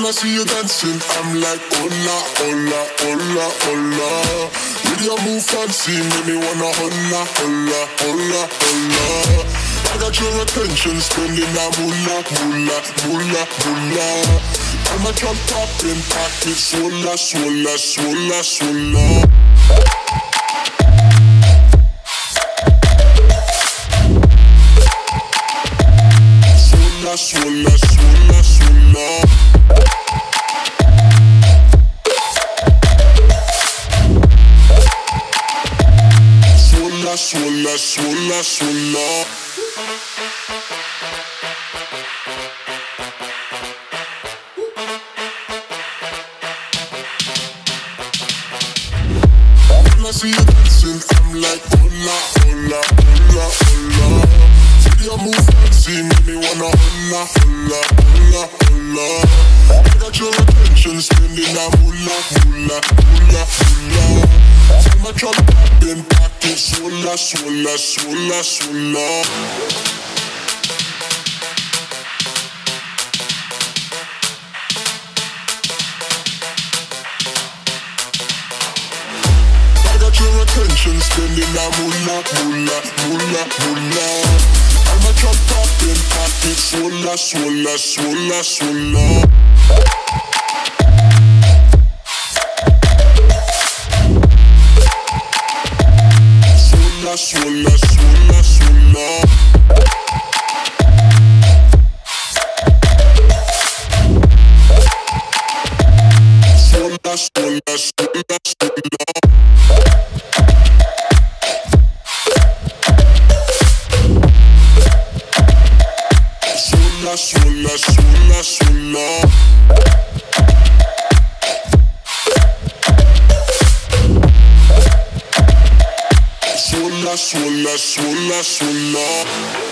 I see you dancing, I'm like, hola, hola, hola, hola. With your move fancy, make me wanna hola, hola, hola, hola. I got your attention, spending that moolah, moolah, moolah, moolah. I'm a jump popping, pocket, swola, swola, swola, swola. Swola, swola, swola. Swola, swola, swola, swola. When I see you dancing, I'm like, hola, hola, hola, hola. See you move fancy, make me wanna hola, hola, hola, hola. I got your attention, spending that moolah, moolah, moolah, moolah. I'm a drop poppin', pocket, swola, swola, swola, swola. Your attention, spending that moolah, moolah, moolah, moolah. I'm a drop poppin', pocket, swola, swola, swola, swola. Swola, swola, swola, swola. Swola, swola, swola, swola. Swola, swola, swola. Swola, swola, swola, swola.